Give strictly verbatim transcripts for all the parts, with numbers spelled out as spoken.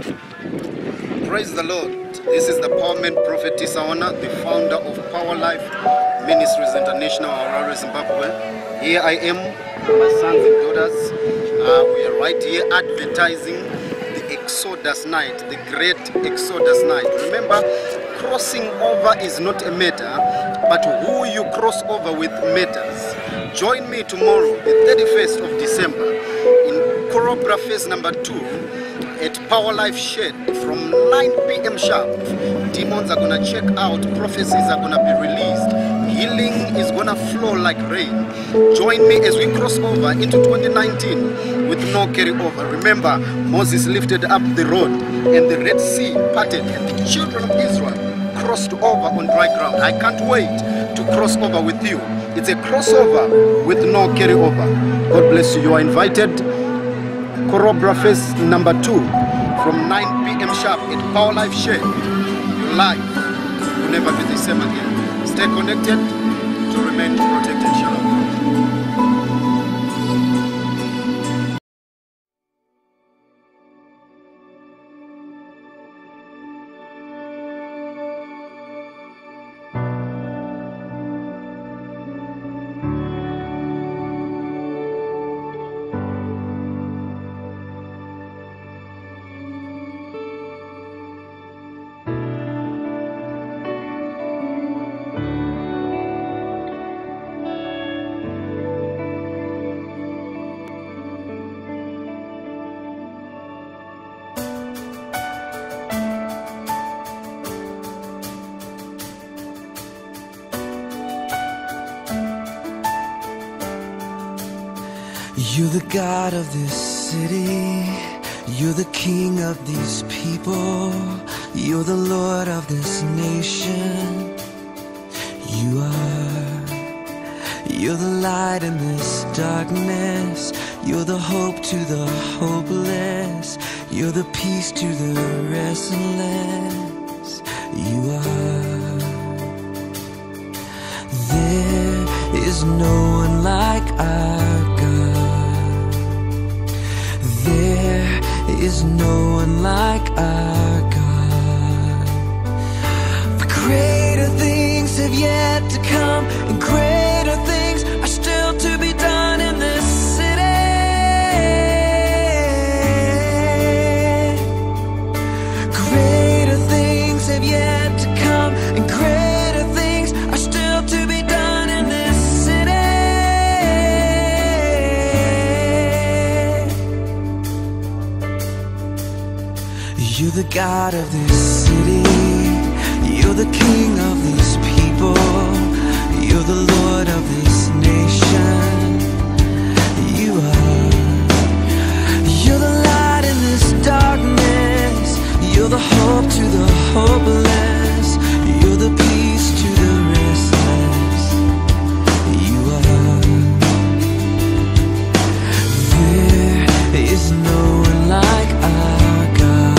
Praise the Lord. This is the Powerman Prophet Tisaona, the founder of Power Life Ministries International, Harare, Zimbabwe. Here I am, my sons and daughters. Uh, we are right here advertising the Exodus night, the great Exodus night. Remember, crossing over is not a matter, but who you cross over with matters. Join me tomorrow, the thirty-first of December, in Korobra phase number two at Power Life Shed from nine p m sharp. Demons are gonna check out, prophecies are gonna be released, healing is gonna flow like rain. Join me as we cross over into twenty nineteen with no carryover. Remember, Moses lifted up the rod and the Red Sea parted and the children of Israel crossed over on dry ground. I can't wait to cross over with you. It's a crossover with no carryover. God bless you. You are invited. Korobra phase number two from nine p m sharp at Power Life Shed. Your life will never be the same again. Stay connected to remain protected. Shalom. You're the God of this city, you're the King of these people, you're the Lord of this nation. You are, you're the light in this darkness, you're the hope to the hopeless, you're the peace to the restless. You are. There is no one like our God. There is no one like our God. For greater things have yet to come, and greater things are still to be done in this city. Greater things have yet to come, and greater things are still to be done in this city. You're the God of this city, you're the King of these people, you're the Lord of this nation. You are, you're the light in this darkness, you're the hope to the hopeless, you're the peace to the restless. You are. There is no one like our God.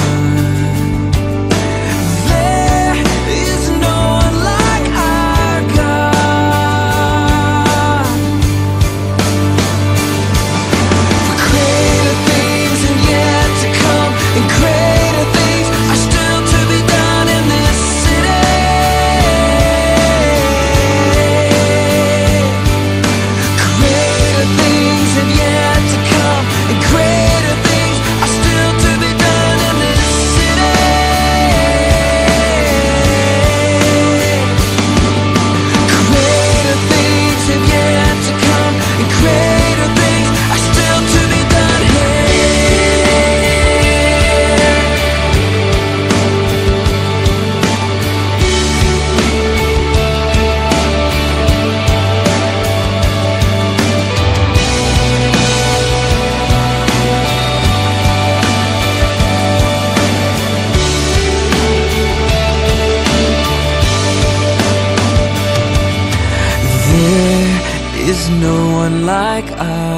There is no one like us.